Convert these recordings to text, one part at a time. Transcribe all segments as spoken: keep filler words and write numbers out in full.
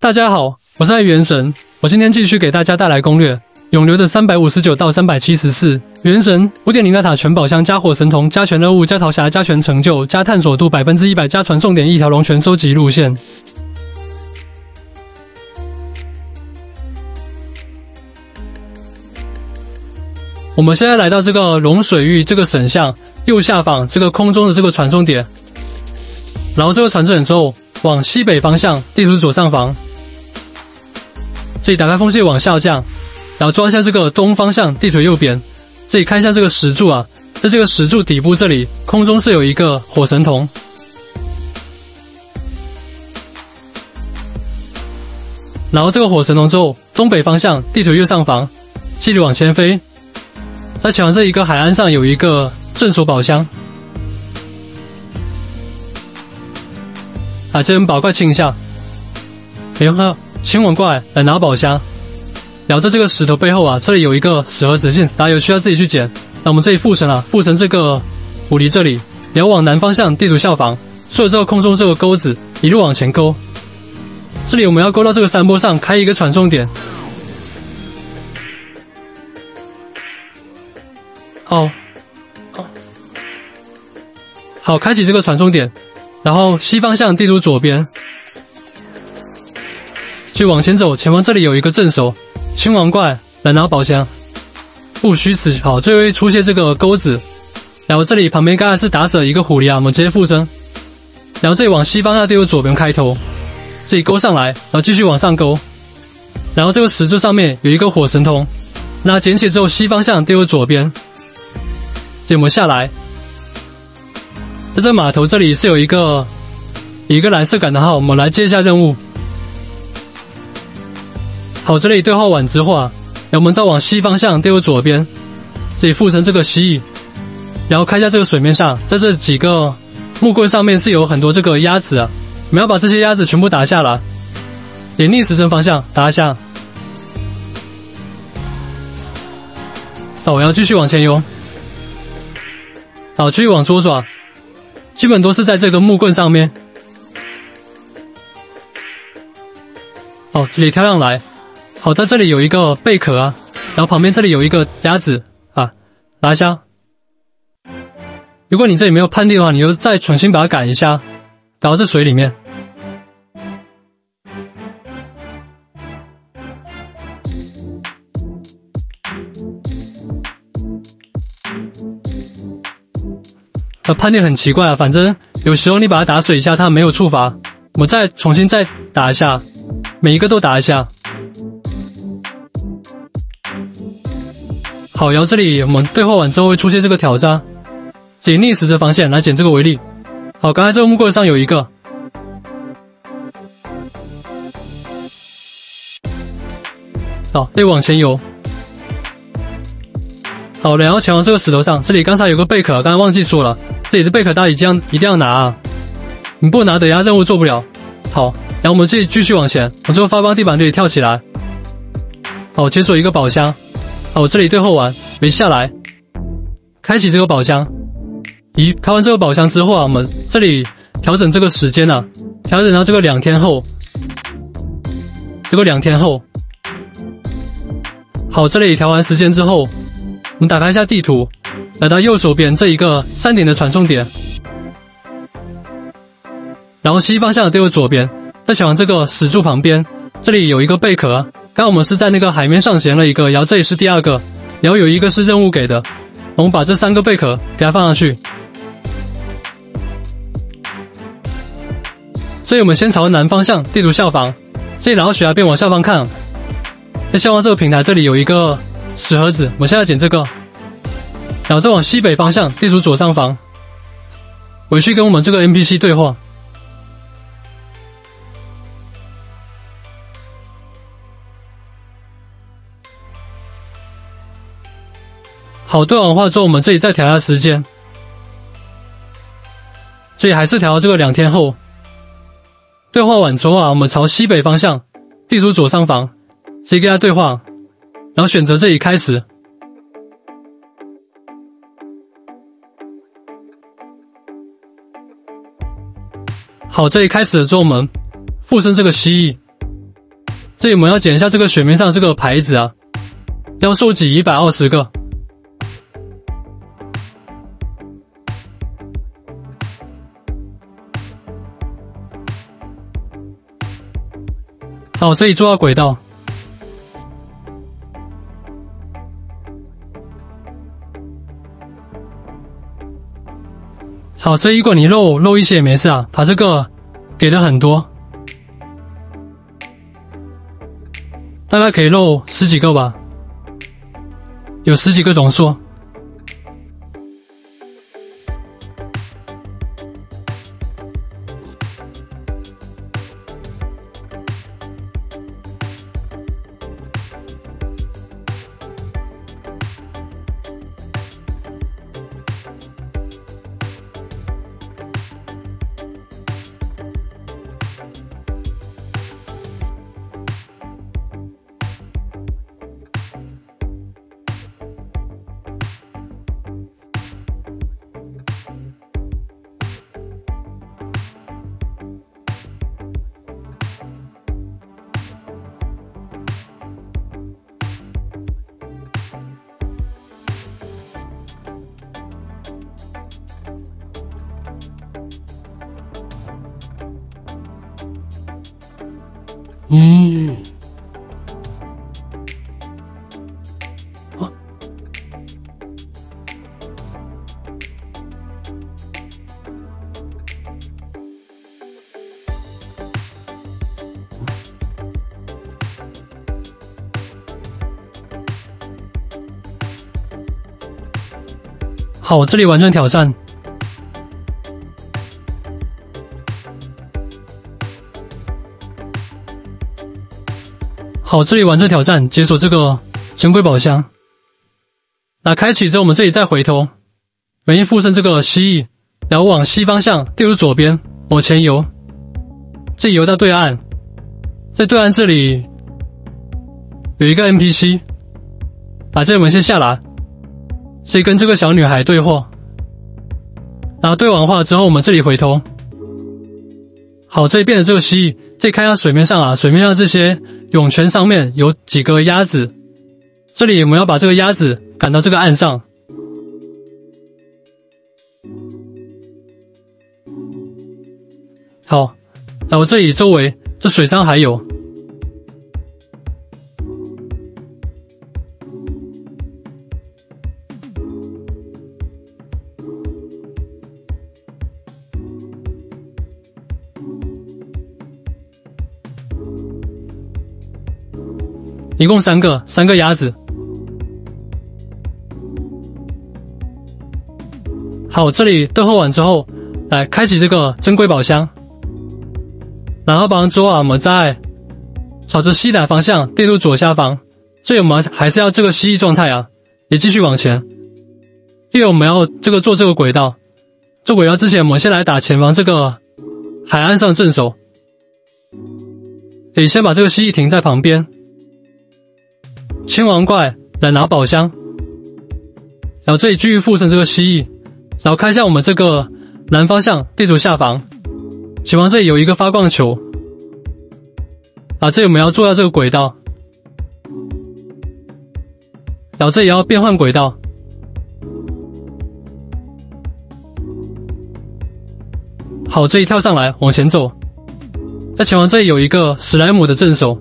大家好，我是爱元神，我今天继续给大家带来攻略。永流的三百五十九到三百七十四，元神 五点零 的塔全宝箱加火神童加全任务加桃匣加全成就加探索度百分之一百加传送点一条龙全收集路线。我们现在来到这个龙水域这个神像右下方这个空中的这个传送点，然后这个传送点之后往西北方向地图左上方。这里打开风系往下降，然后抓一下这个东方向地图右边，这里看一下这个石柱啊，在这个石柱底部这里空中是有一个火神童，然后这个火神童之后东北方向地图右上方继续往前飞，在前方这一个海岸上有一个镇守宝箱，啊，这边宝块清一下，然后亲吻过来来拿宝箱。然后在这个石头背后啊，这里有一个石盒子，大家有需要自己去捡。那我们这里附身啊，附身这个狐狸这里，然后往南方向地图下方，顺着这个空中这个钩子一路往前勾。这里我们要勾到这个山坡上，开一个传送点。好，好，好，开启这个传送点，然后西方向地图左边。去往前走，前方这里有一个镇守，青王怪来拿宝箱，不虚此。好，最后会出现这个钩子，然后这里旁边刚才是打死了一个狐狸啊，我们直接附身，然后这里往西方向地图左边开头，这里勾上来，然后继续往上勾，然后这个石柱上面有一个火神童，那捡起之后西方向地图左边，这里我们下来，在这码头这里是有一个一个蓝色感叹号，我们来接一下任务。好，这里对话完之后啊，然后我们再往西方向丢左边，这里附身这个蜥蜴，然后看一下这个水面上，在这几个木棍上面是有很多这个鸭子啊，我们要把这些鸭子全部打下来，以逆时针方向打下。好，我要继续往前游，好，继续往左转，基本都是在这个木棍上面。好，这里跳上来。好，在这里有一个贝壳啊，然后旁边这里有一个鸭子啊，拿一下。如果你这里没有判定的话，你就再重新把它赶一下，赶到这水里面。呃，判定很奇怪啊，反正有时候你把它打水一下，它没有触发，我们再重新再打一下，每一个都打一下。好，然后这里我们对话完之后会出现这个挑战，以逆时针方向来捡这个为例。好，刚才这个木棍上有一个，好，再往前游。好，然后前往这个石头上，这里刚才有个贝壳，刚才忘记说了，这里的贝壳大家一定要一定要拿啊，你不拿等一下任务做不了。好，然后我们这里继续往前，我最后发光地板这里跳起来。好，解锁一个宝箱。好，我这里对后完没下来，开启这个宝箱。咦，开完这个宝箱之后啊，我们这里调整这个时间啊，调整到这个两天后，这个两天后。好，这里调完时间之后，我们打开一下地图，来到右手边这一个三点的传送点，然后西方向对着左边，再前往这个石柱旁边，这里有一个贝壳。刚刚我们是在那个海面上捡了一个，然后这里是第二个，然后有一个是任务给的，我们把这三个贝壳给它放上去。所以我们先朝南方向地图下方，这里然后血压变往下方看，在下方这个平台这里有一个石盒子，我们现在捡这个，然后再往西北方向地图左上方，回去跟我们这个 N P C 对话。好，对完话之后，我们这里再调一下时间，这里还是调到这个两天后。对话完之后啊，我们朝西北方向，地图左上方，直接跟他对话，然后选择这里开始。好，这里开始了之后，我们附身这个蜥蜴， 这里我们要捡一下这个水面上这个牌子啊，要收集一百二十个。好，这里做到轨道。好，所以如果你漏漏一些也没事啊，把这个给的很多，大概可以漏十几个吧，有十几个总数。嗯，啊，好，这里完成挑战。好，这里完成挑战，解锁这个珍贵宝箱。那开启之后，我们这里再回头，原因附身这个蜥蜴，然后往西方向地图左边往前游，这里游到对岸，在对岸这里有一个 N P C， 把这里我们先下来，所以跟这个小女孩对话，然后对完话之后，我们这里回头。好，这里变成这个蜥蜴，这里看一下水面上啊，水面上这些涌泉上面有几个鸭子，这里我们要把这个鸭子赶到这个岸上。好，然后这里周围这水上还有。一共三个，三个鸭子。好，这里斗后完之后，来开启这个珍贵宝箱，然后帮助啊，我们在朝着西南方向地图左下方，这里我们还是要这个蜥蜴状态啊，也继续往前，因为我们要这个做这个轨道。做轨道之前，我们先来打前方这个海岸上镇守，得先把这个蜥蜴停在旁边。青王怪来拿宝箱，然后这里继续附身这个蜥蜴，然后看一下我们这个南方向地图下方，前方这里有一个发光球，啊，这里我们要做到这个轨道，然后这里要变换轨道，好，这里跳上来往前走，在前方这里有一个史莱姆的镇守。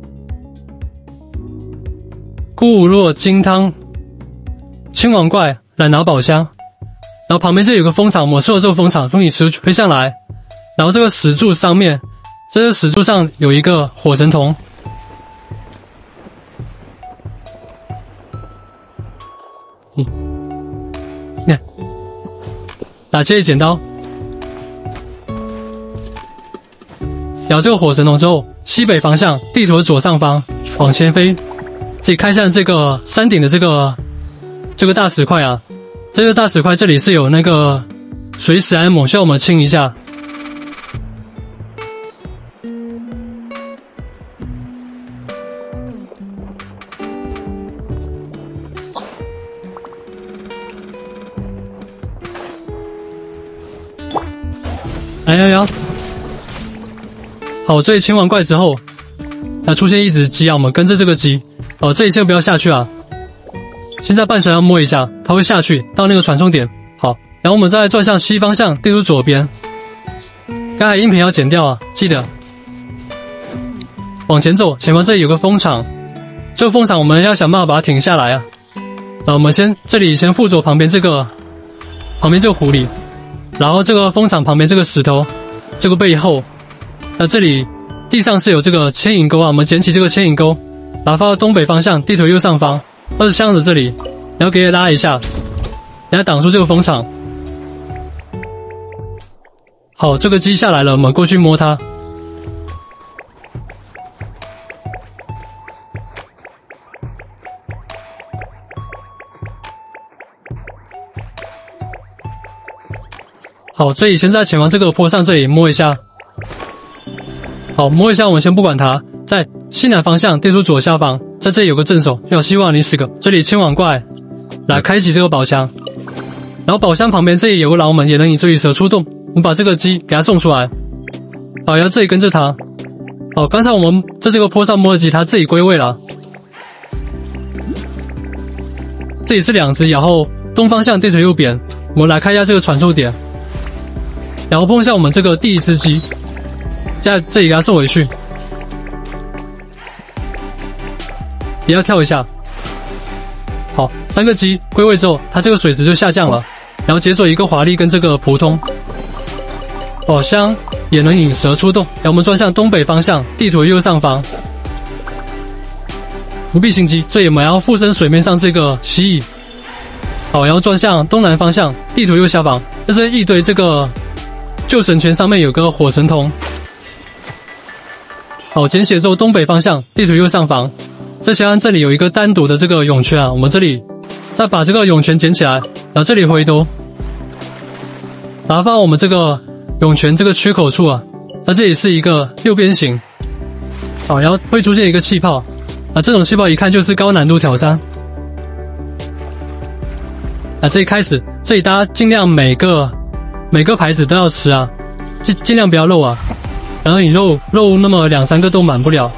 固若金汤，青王怪来拿宝箱，然后旁边这里有个风场，我收了这个风场，风影石飞上来，然后这个石柱上面，这个石柱上有一个火神童，嗯，你看，打这里剪刀，然后这个火神童之后，西北方向地图的左上方往前飞。这里看一下这个山顶的这个这个大石块啊，这个大石块这里是有那个水史莱姆，需要我们清一下。来来来，好，这里清完怪之后， 那出现一只鸡啊，我们跟着这个鸡，哦，这里先不要下去啊。现在半神要摸一下，它会下去到那个传送点。好，然后我们再转向西方向，地图左边。刚才音频要剪掉啊，记得。往前走，前方这里有个风场，这个风场我们要想办法把它停下来啊。呃，我们先这里先附着旁边这个，旁边这个狐狸，然后这个风场旁边这个石头，这个背后，那这里地上是有这个牵引钩啊，我们捡起这个牵引钩，把它放到东北方向，地图右上方。二十箱子这里，然后给它拉一下，然后挡住这个风场。好，这个鸡下来了，我们过去摸它。好，这里先在前方这个坡上这里摸一下。好，摸一下，我们先不管它，在西南方向地图左下方，在这里有个镇守，有希望你死个。这里青网怪，来开启这个宝箱，然后宝箱旁边这里有个牢门，也能引出羽蛇出洞。我们把这个鸡给它送出来。好，然后这里跟着它。好，刚才我们在这个坡上摸的鸡，它自己归位了。这里是两只，然后东方向地图右边，我们来看一下这个传送点，然后碰一下我们这个第一只鸡，在这里给它送回去。也要跳一下。好，三个鸡归位之后，它这个水池就下降了，然后解锁一个华丽跟这个普通。宝箱也能引蛇出洞，然后我们转向东北方向，地图右上方。不必心机，这里我们要附身水面上这个蜥蜴。好，然后转向东南方向，地图右下方，这是一堆这个救神圈上面有个火神通。好，简写之后东北方向，地图右上方。在前方这里有一个单独的这个涌泉啊，我们这里再把这个涌泉捡起来，然后这里回头，把它放到我们这个涌泉这个缺口处啊，那这里是一个六边形，好，然后会出现一个气泡啊，这种气泡一看就是高难度挑战啊。这里开始，这里大家尽量每个每个牌子都要吃啊，尽尽量不要漏啊，然后你漏漏那么两三个都满不了。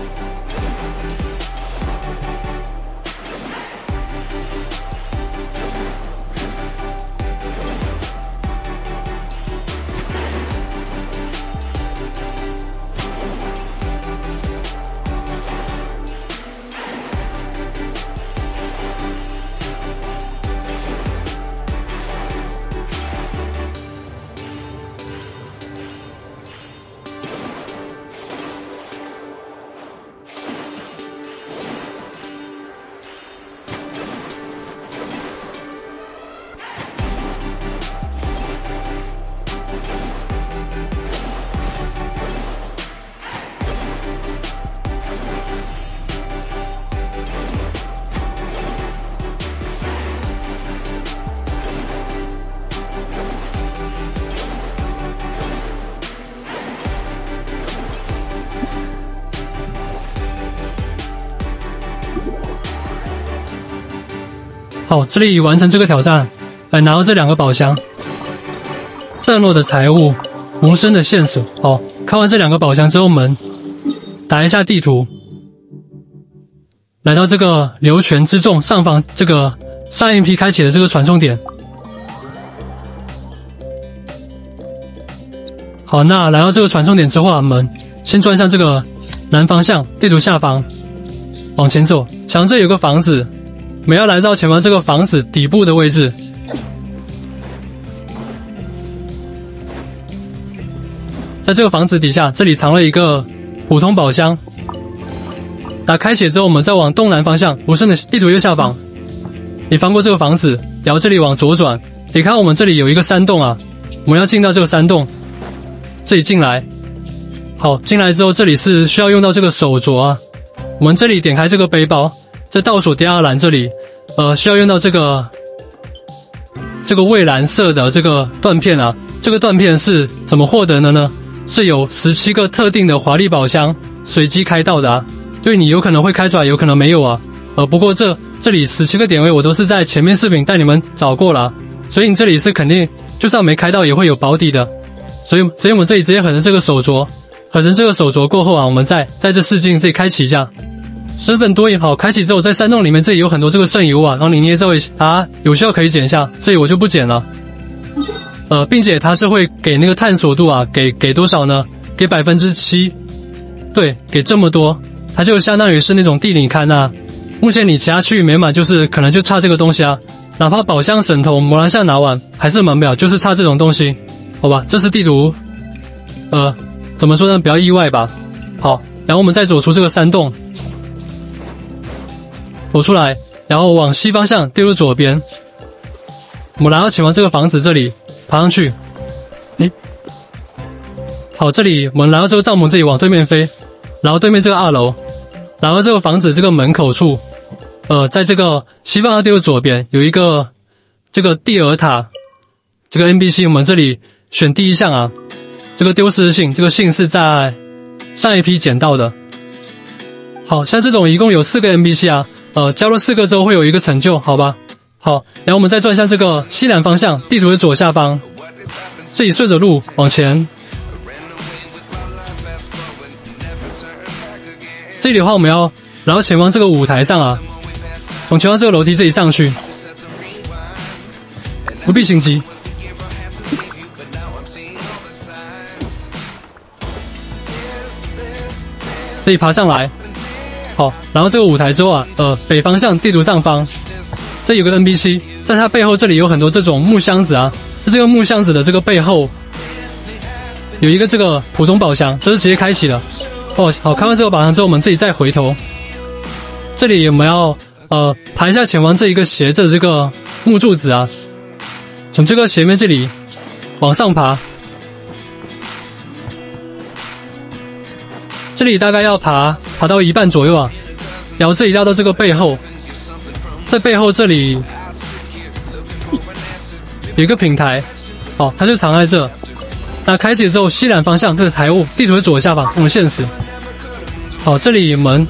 好，这里完成这个挑战，来拿到这两个宝箱，战落的财物，无声的线索。好，看完这两个宝箱之后，我们打一下地图，来到这个流泉之众上方这个上一批开启的这个传送点。好，那来到这个传送点之后啊，我们先转向这个南方向，地图下方往前走，墙这有个房子。我们要来到前方这个房子底部的位置，在这个房子底下，这里藏了一个普通宝箱。打开启之后，我们再往东南方向，无声的地图右下方，你翻过这个房子，然后这里往左转，你看我们这里有一个山洞啊，我们要进到这个山洞，这里进来。好，进来之后，这里是需要用到这个手镯啊，我们这里点开这个背包。在倒数第二栏这里，呃，需要用到这个这个蔚蓝色的这个断片啊。这个断片是怎么获得的呢？是有十七个特定的华丽宝箱随机开到的啊。对，你有可能会开出来，有可能没有啊。呃，不过这这里十七个点位我都是在前面视频带你们找过了，所以你这里是肯定就算没开到也会有保底的。所以，所以我们这里直接横着这个手镯，横合成这个手镯过后啊，我们再在这试镜这里开启一下。身份多一好，开启之后在山洞里面这里有很多这个剩余物啊，然后你捏这位啊，有需要可以捡一下，这里我就不捡了。呃，并且它是会给那个探索度啊，给给多少呢？给百分之七，对，给这么多，它就相当于是那种地理勘啊。目前你其他区域没满，就是可能就差这个东西啊。哪怕宝箱、神头、魔兰像拿完，还是满不了，就是差这种东西，好吧？这是地图，呃，怎么说呢？比较意外吧。好，然后我们再走出这个山洞。走出来，然后往西方向丢入左边。我们来到前方这个房子这里，爬上去。诶，好，这里我们来到这个帐篷这里往对面飞，然后对面这个二楼，然后这个房子这个门口处，呃，在这个西方向丢入左边有一个这个蒂尔塔，这个 N P C 我们这里选第一项啊，这个丢失信，这个信是在上一批捡到的。好，像这种一共有四个 N P C 啊。呃，加入四个之后会有一个成就，好吧？好，然后我们再转向这个西南方向，地图的左下方，这里顺着路往前。这里的话，我们要然后前方这个舞台上啊，从前方这个楼梯这里上去，不必心机。这里爬上来。好，然后这个舞台之后啊，呃，北方向地图上方，这有个 N P C， 在它背后这里有很多这种木箱子啊，在这个木箱子的这个背后，有一个这个普通宝箱，这是直接开启的。哦，好，看完这个宝箱之后，我们自己再回头，这里我们要呃爬一下前方这一个斜着这个木柱子啊，从这个斜面这里往上爬。这里大概要爬爬到一半左右啊，然后这里绕到这个背后，在背后这里有一个平台，好，它就藏在这。那开启之后，西南方向这是财务，地图的左下方，我们现实。好，这里门，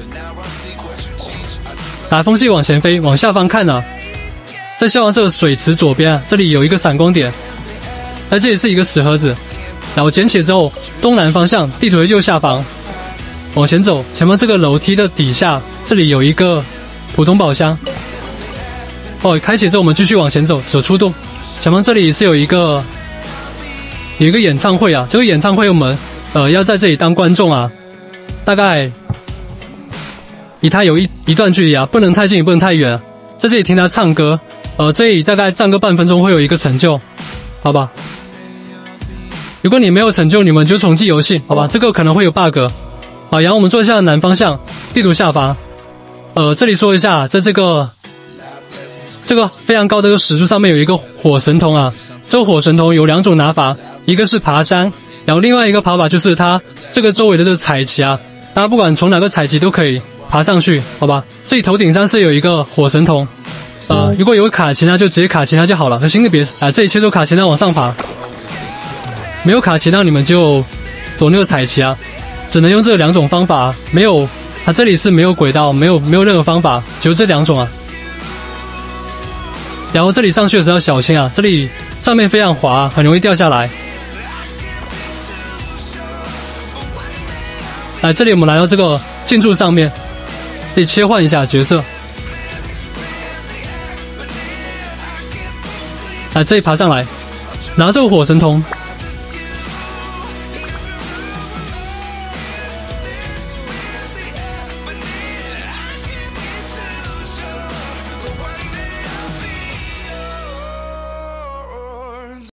打风系往前飞，往下方看啊，在下方这个水池左边啊，这里有一个闪光点，在这里是一个石盒子，然后捡起之后，东南方向地图的右下方。往前走，前方这个楼梯的底下，这里有一个普通宝箱。哦，开启之后我们继续往前走，手出动。前方这里是有一个有一个演唱会啊，这个演唱会我们呃要在这里当观众啊，大概离它有一一段距离啊，不能太近也不能太远啊，在这里听他唱歌，呃，这里大概站个半分钟会有一个成就，好吧？如果你没有成就，你们就重启游戏，好吧？这个可能会有 bug。好，然后我们做一下南方向，地图下方。呃，这里说一下，在这个这个非常高的这个石柱上面有一个火神童啊。这个火神童有两种拿法，一个是爬山，然后另外一个爬法就是它这个周围的这个采集啊。大家不管从哪个采集都可以爬上去，好吧？这里头顶上是有一个火神童，呃，如果有卡其他就直接卡其他就好了，可新的别啊，这里切出卡其他往上爬。没有卡其他你们就走那个采集啊。只能用这两种方法，没有，它这里是没有轨道，没有没有任何方法，只有这两种啊。然后这里上去的时候要小心啊，这里上面非常滑，很容易掉下来。来，这里我们来到这个建筑上面，可以切换一下角色。来，这里爬上来，拿这个火神童。